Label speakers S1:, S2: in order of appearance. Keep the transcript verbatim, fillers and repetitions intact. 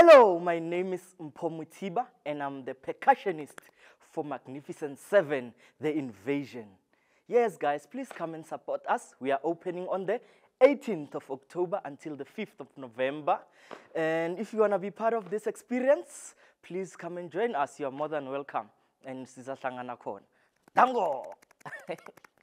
S1: Hello, my name is Mpho Mothiba, and I'm the percussionist for Magnificent Seven, The Invasion. Yes, guys, please come and support us. We are opening on the eighteenth of October until the fifth of November. And if you want to be part of this experience, please come and join us. You are more than welcome. And sizahlangana khona. Dango!